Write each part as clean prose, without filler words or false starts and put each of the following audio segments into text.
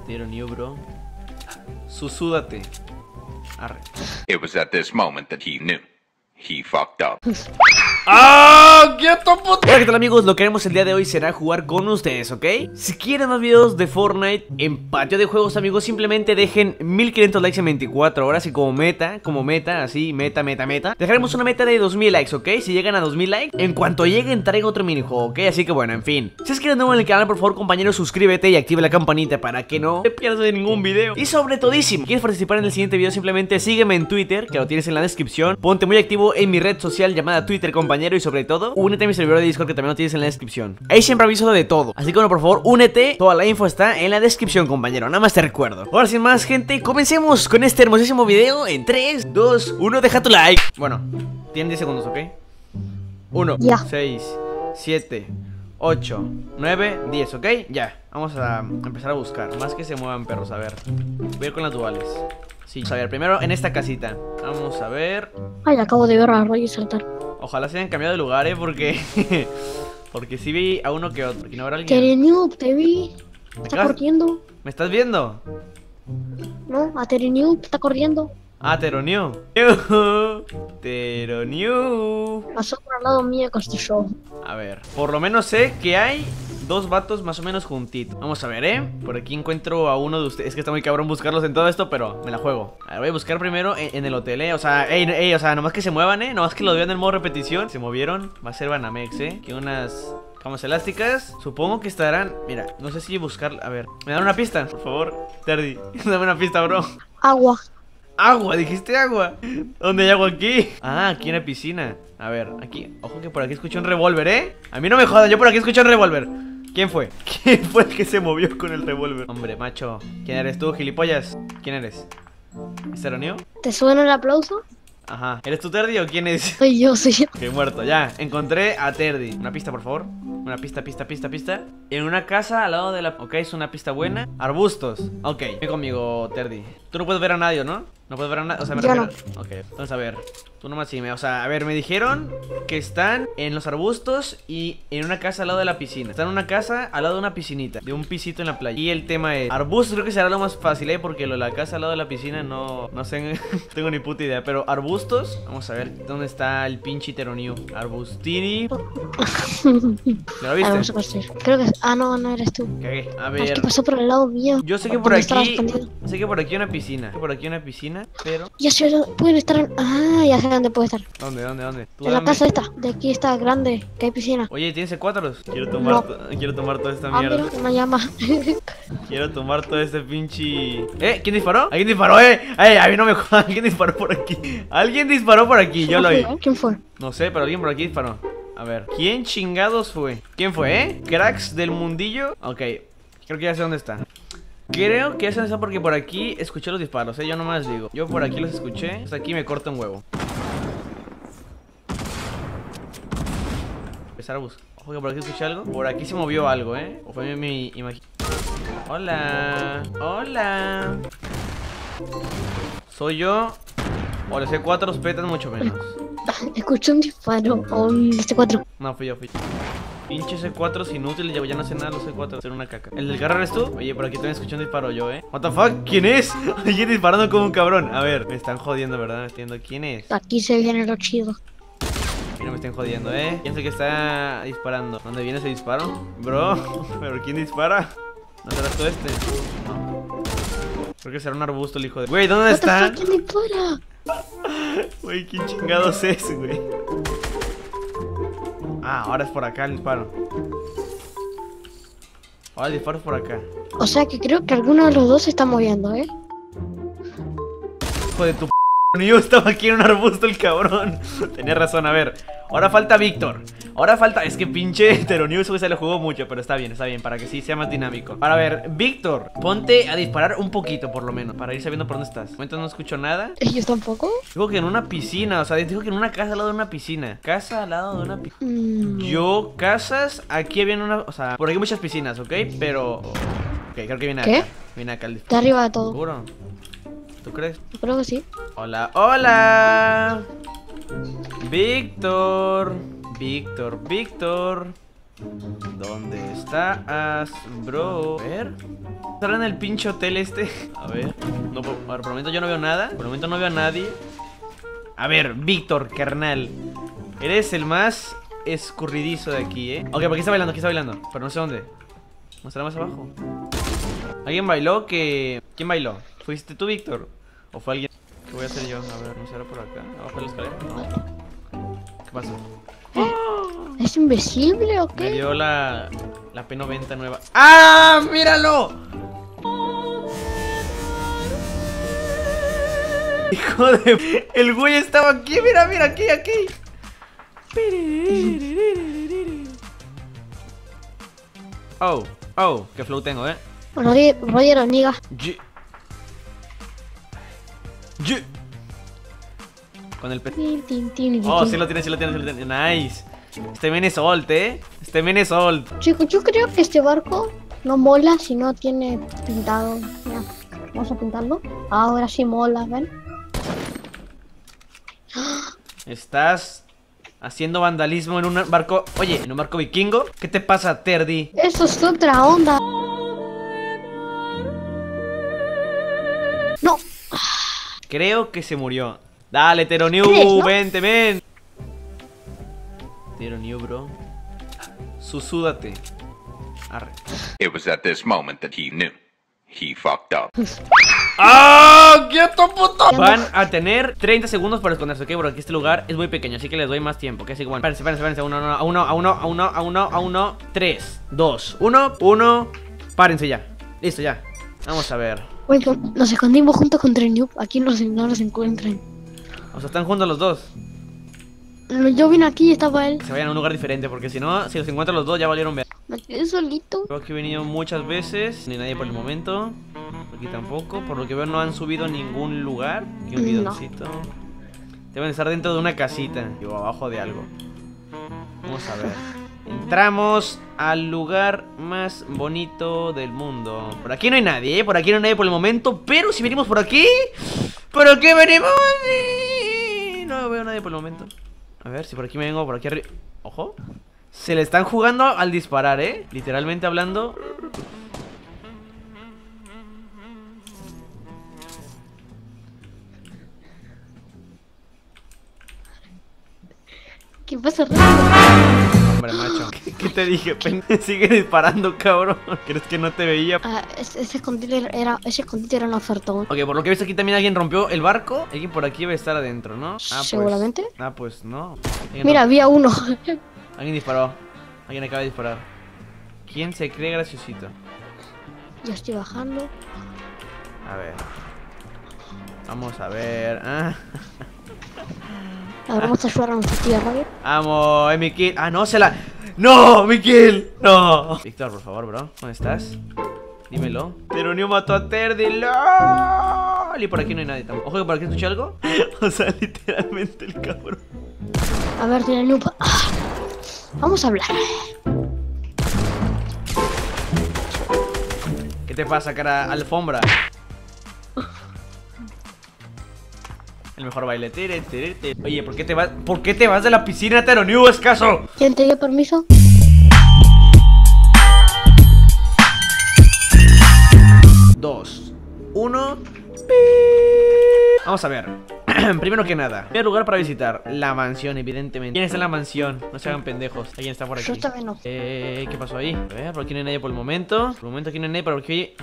Tiro new, bro. Susúdate. Arre. It was at this moment that he knew. He fucked up. ¡Ah! ¡Quieto, puto! Hola, ¿qué tal, amigos? Lo que haremos el día de hoy será jugar con ustedes, ¿ok? Si quieren más videos de Fortnite en patio de juegos, amigos, simplemente dejen 1500 likes en 24 horas. Y como meta, así, meta, dejaremos una meta de 2000 likes, ¿ok? Si llegan a 2000 likes, en cuanto lleguen traigo otro minijuego, ¿ok? Así que bueno, en fin. Si es que eres nuevo en el canal, por favor, compañero, suscríbete y activa la campanita para que no te pierdas de ningún video. Y sobre todísimo, ¿quieres participar en el siguiente video? Simplemente sígueme en Twitter, que lo tienes en la descripción. Ponte muy activo en mi red social llamada Twitter, compañero. Y sobre todo, únete a mi servidor de Discord, que también lo tienes en la descripción. Ahí siempre aviso de todo. Así que bueno, por favor, únete. Toda la info está en la descripción, compañero. Nada más te recuerdo. Ahora sin más, gente, comencemos con este hermosísimo video. En 3, 2, 1, deja tu like. Bueno, tienen 10 segundos, ¿ok? 1, 6, 7, 8, 9, 10, ¿ok? Ya, vamos a empezar a buscar. Más que se muevan, perros, a ver. Voy a ir con las duales. Sí, vamos a ver, primero en esta casita. Vamos a ver. Ay, acabo de ver a Roy saltar. Ojalá se hayan cambiado de lugar, porque porque sí vi a uno que otro. Aquí no habrá alguien. Tereniup, te vi. Está corriendo. ¿Me estás viendo? No, a Tereniup está corriendo. Ah, Teroniu. Teroniu. Pasó por al lado mío con este show. A ver, por lo menos sé que hay dos vatos más o menos juntitos. Vamos a ver, por aquí encuentro a uno de ustedes. Es que está muy cabrón buscarlos en todo esto, pero me la juego. A ver, voy a buscar primero en el hotel, O sea, o sea, nomás que se muevan, nomás que lo vean en modo repetición. Se movieron, va a ser Banamex, Que unas camas elásticas, supongo que estarán. Mira, no sé si buscar, a ver, me dan una pista, por favor, Terdi. Dame una pista, bro. Agua. Agua, dijiste agua. ¿Dónde hay agua aquí? Ah, aquí en la piscina. A ver, aquí, ojo que por aquí escuché un revólver, A mí no me jodan, yo por aquí escuché un revólver. ¿Quién fue? ¿Quién fue el que se movió con el revólver? Hombre, macho, ¿quién eres tú, gilipollas? ¿Quién eres? ¿Es Teroniu? ¿Te suena el aplauso? Ajá, ¿eres tú, Terdi, o quién es? Soy yo, soy yo. Que muerto, ya, encontré a Terdi. Una pista, por favor. Una pista. En una casa al lado de la... Ok, es una pista buena. Arbustos. Ok, ven conmigo, Terdi. Tú no puedes ver a nadie, ¿no? No puedes ver a nadie, o sea, me refiero... Ok, entonces a ver, tú nomás sí o sea, a ver, me dijeron que están en los arbustos y en una casa al lado de la piscina. Están en una casa al lado de una piscinita, de un pisito en la playa. Y el tema es... arbustos creo que será lo más fácil, porque lo de la casa al lado de la piscina no sé, no tengo ni puta idea. Pero arbustos, vamos a ver dónde está el pinche Teroniu. Arbustini. ¿Lo viste? Vamos a pasar. Creo que... Ah, no, no eres tú. Cagué. A Es ver, que pasó por el lado mío. yo sé que por aquí... Sé que por aquí hay una piscina. Por aquí hay una piscina, pero... Ya sé, pueden estar en... Ah, ya sé dónde puede estar. ¿Dónde? Tú En la dame. casa esta. De aquí está grande, que hay piscina. Oye, ¿tienes C4? Quiero tomar toda esta mierda. Mira, una llama. Quiero tomar todo este pinche... ¿Quién disparó? ¿Alguien disparó, A mí no me jodan. ¿Alguien disparó por aquí? Alguien disparó por aquí, yo lo oí. ¿Quién fue? No sé, pero alguien por aquí disparó. A ver, ¿quién chingados fue? ¿Quién fue, Cracks del mundillo. Ok, creo que ya sé dónde está. Creo que ya sé dónde está porque por aquí escuché los disparos, Yo nomás digo. Yo por aquí los escuché. Hasta aquí me corta un huevo. Empezar a buscar. Ojo que por aquí escuché algo. Por aquí se movió algo, O fue mi imaginación. Hola. Hola. ¿Soy yo? O los C4 los petan mucho menos. Escuché un disparo o un C4. No, fui yo. Pinches C4 inútiles, ya no sé nada los C4, ser una caca. ¿El del carro eres tú? Oye, por aquí también escuché un disparo yo, What the fuck, ¿quién es? Alguien disparando como un cabrón. A ver, me están jodiendo, ¿verdad? No entiendo quién es. Aquí se viene lo chido. Y no me estén jodiendo, ¿Quién es el que está disparando? ¿Dónde viene ese disparo? Bro, ¿pero quién dispara? ¿No serás tú este? No. Creo que será un arbusto el hijo de... Güey, ¿dónde está? ¿Quién dispara? Güey, ¿quién chingados es, güey? Ah, ahora es por acá el disparo. Ahora el disparo es por acá. O sea que creo que alguno de los dos se está moviendo, Hijo de tu p***. Yo estaba aquí en un arbusto el cabrón. Tenía razón, a ver. Ahora falta Víctor. Ahora falta... Es que pinche Teroniu se lo jugó mucho, pero está bien, para que sí sea más dinámico. Para ver, Víctor, ponte a disparar un poquito por lo menos, para ir sabiendo por dónde estás. De momento no escucho nada. ¿Ellos tampoco? Dijo que en una piscina, o sea, dijo que en una casa al lado de una piscina. Casa al lado de una piscina. Yo, casas, aquí había una... O sea, por aquí hay muchas piscinas, ¿ok? Pero... Ok, creo que viene acá. Viene acá el disparo. Está arriba de todo. ¿Seguro? ¿Tú crees? Yo creo que sí. Hola, hola. Víctor. ¿Dónde estás, bro? A ver. ¿Estará en el pinche hotel este? A ver. No, por el momento yo no veo nada. Por el momento no veo a nadie. A ver, Víctor, carnal. Eres el más escurridizo de aquí, ¿eh? Ok, por aquí está bailando, pero no sé dónde. ¿No estará más abajo? ¿Alguien bailó que...? ¿Quién bailó? ¿Fuiste tú, Víctor? ¿O fue alguien? ¿Qué voy a hacer yo? A ver, ¿no será por acá? ¿Abajo de la escalera? No. ¿Qué pasó? ¿Es invisible o Me qué? dio la P90 nueva. ¡Ah! ¡Míralo! Hijo de... El güey estaba aquí, mira, mira, aquí. Oh, qué flow tengo, Roger Oniga. Con el pe... Tin, tin, Oh, tin. sí lo tiene. Nice. Este men es old, Este men es old. Chicos, yo creo que este barco no mola si no tiene pintado. Mira, vamos a pintarlo. Ahora sí mola, ¿ven? Estás haciendo vandalismo en un barco... Oye, ¿en un barco vikingo? ¿Qué te pasa, Terdi? Eso es otra onda. No. Creo que se murió. Dale, Teroniu, ¿Crees, no? vente, ven. Teroniu, bro. Susúdate. Arre. It was at this moment that he knew. He fucked up. ¡Ah! ¡Quieto, puto! Van a tener 30 segundos para esconderse, ok, bro. Aquí este lugar es muy pequeño, así que les doy más tiempo. Que así que bueno. Espérense. Uno. 3, 2, 1. Párense ya. Listo, ya. Vamos a ver. Oye, nos escondimos juntos contra el Noob. Aquí no nos encuentran. O sea, están juntos los dos. Yo vine aquí y estaba él. Que se vayan a un lugar diferente, porque si no, si los encuentran los dos, ya valieron ver. Me quedé solito. Creo que he venido muchas veces, ni nadie por el momento. Aquí tampoco, por lo que veo no han subido a ningún lugar. Aquí un No. bidoncito. Deben estar dentro de una casita o abajo de algo. Vamos a ver. Entramos al lugar más bonito del mundo. Por aquí no hay nadie, ¿eh? Por aquí no hay nadie por el momento. Pero si venimos por aquí... ¿Por qué venimos? No veo a nadie por el momento. A ver, si por aquí me vengo, por aquí arriba. Ojo. Se le están jugando al disparar, ¿eh? Literalmente hablando. ¿Qué pasa? Hombre, macho. ¿Qué te dije? Sigue disparando, cabrón. ¿Crees que no te veía? Ese escondite era un ofertón. Ok, por lo que ves aquí también alguien rompió el barco. Alguien por aquí debe estar adentro, ¿no? Seguramente. Pues no. Mira, había uno. Alguien disparó. Alguien acaba de disparar. ¿Quién se cree graciosito? Ya estoy bajando. A ver. Vamos a ver. Ah. Ahora vamos a ayudar a nuestra tía Roger. Vamos, mi kill. Ah, no, se la... ¡No, mi kill! ¡No! Víctor, por favor, bro. ¿Dónde estás? Dímelo. Teroniu mató a Terdi. ¡Lol! Y por aquí no hay nadie tampoco. Ojo, que por aquí escuché algo. O sea, literalmente el cabrón. A ver, tiene Noob. Vamos a hablar. ¿Qué te pasa, cara? Alfombra. El mejor baile. Oye, ¿por qué te vas de la piscina, Teroniu, escaso? ¿Quién te dio permiso? Dos, uno. Vamos a ver. Primero que nada, primer lugar para visitar la mansión, evidentemente. ¿Quién está en la mansión? No se hagan pendejos. Alguien está por aquí. Yo también no. ¿Qué pasó ahí? A ver, por aquí no hay nadie por el momento. Por el momento aquí no hay nadie, pero aquí...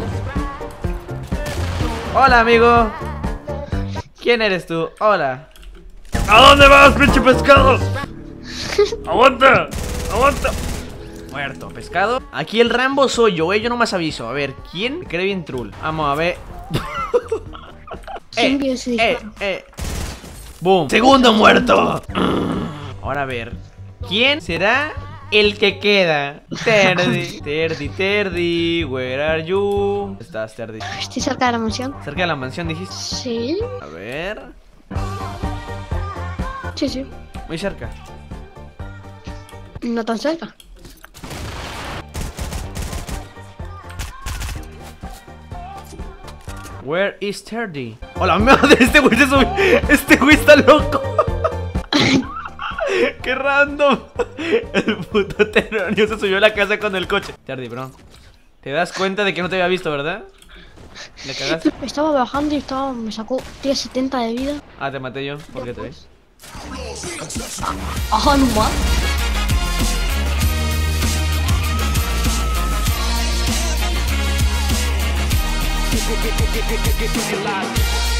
Hola, amigo. ¿Quién eres tú? Hola. ¿A dónde vas, pinche pescado? ¡Aguanta! ¡Aguanta! Muerto, pescado. Aquí el Rambo soy yo, yo no más aviso. A ver, ¿quién me cree bien troll? Vamos a ver. ¿Quién vio ese disparo? Boom. Segundo muerto. Ahora a ver. ¿Quién será el que queda? Terdi, where are you? ¿Dónde estás, Terdi? Estoy cerca de la mansión. Cerca de la mansión, dijiste. Sí. A ver. Sí. Muy cerca. No tan cerca. Where is Terdi? ¡Hola, madre! Este güey se subió. Este güey está loco. ¡Qué random! El puto Terronio se subió a la casa con el coche. Charlie, bro, ¿te das cuenta de que no te había visto, verdad? ¿Le cagaste? Estaba bajando y me sacó 70 de vida. Ah, te maté yo, ¿por qué te ves? Ajá, no más. Get live.